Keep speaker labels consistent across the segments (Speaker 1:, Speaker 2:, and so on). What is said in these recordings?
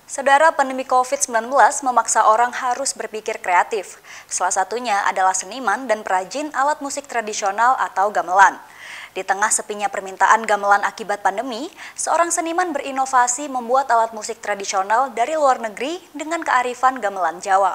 Speaker 1: Saudara, pandemi COVID-19 memaksa orang harus berpikir kreatif. Salah satunya adalah seniman dan perajin alat musik tradisional atau gamelan. Di tengah sepinya permintaan gamelan akibat pandemi, seorang seniman berinovasi membuat alat musik tradisional dari luar negeri dengan kearifan gamelan Jawa.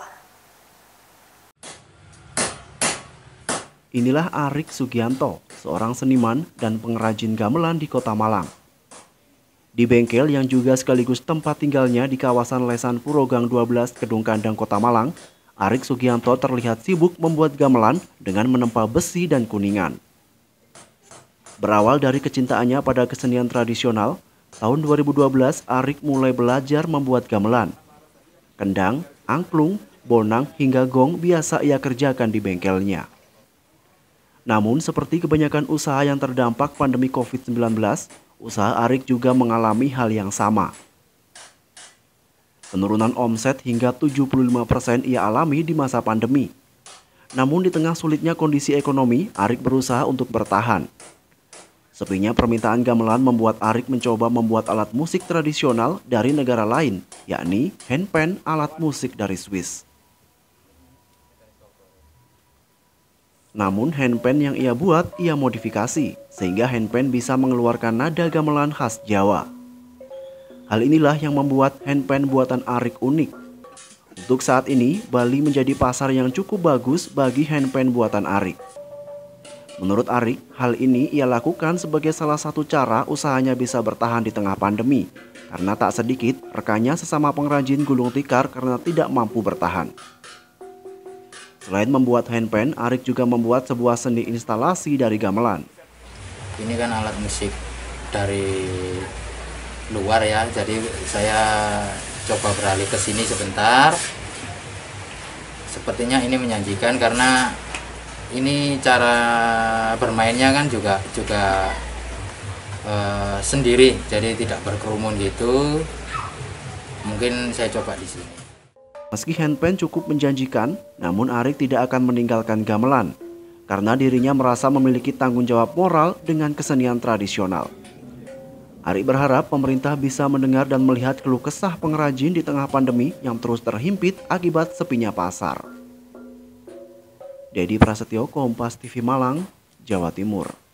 Speaker 2: Inilah Arik Sugianto, seorang seniman dan pengrajin gamelan di Kota Malang. Di bengkel yang juga sekaligus tempat tinggalnya di kawasan Lesan Purogang 12 Kedung Kandang Kota Malang, Arik Sugianto terlihat sibuk membuat gamelan dengan menempa besi dan kuningan. Berawal dari kecintaannya pada kesenian tradisional, tahun 2012 Arik mulai belajar membuat gamelan. Kendang, angklung, bonang hingga gong biasa ia kerjakan di bengkelnya. Namun seperti kebanyakan usaha yang terdampak pandemi COVID-19, usaha Arik juga mengalami hal yang sama. Penurunan omset hingga 75% ia alami di masa pandemi. Namun di tengah sulitnya kondisi ekonomi, Arik berusaha untuk bertahan. Sepinya permintaan gamelan membuat Arik mencoba membuat alat musik tradisional dari negara lain, yakni handpan alat musik dari Swiss. Namun handpan yang ia buat ia modifikasi, sehingga handpan bisa mengeluarkan nada gamelan khas Jawa. Hal inilah yang membuat handpan buatan Arik unik. Untuk saat ini, Bali menjadi pasar yang cukup bagus bagi handpan buatan Arik. Menurut Arik, hal ini ia lakukan sebagai salah satu cara usahanya bisa bertahan di tengah pandemi, karena tak sedikit rekannya sesama pengrajin gulung tikar karena tidak mampu bertahan. Selain membuat handpan, Arik juga membuat sebuah seni instalasi dari gamelan.
Speaker 3: Ini kan alat musik dari luar ya, jadi saya coba beralih ke sini sebentar. Sepertinya ini menjanjikan karena ini cara bermainnya kan juga sendiri, jadi tidak berkerumun gitu. Mungkin saya coba di sini.
Speaker 2: Meski handpan cukup menjanjikan, namun Arik tidak akan meninggalkan gamelan karena dirinya merasa memiliki tanggung jawab moral dengan kesenian tradisional. Arik berharap pemerintah bisa mendengar dan melihat keluh kesah pengrajin di tengah pandemi yang terus terhimpit akibat sepinya pasar. Dedi Prasetyo, Kompas TV Malang, Jawa Timur.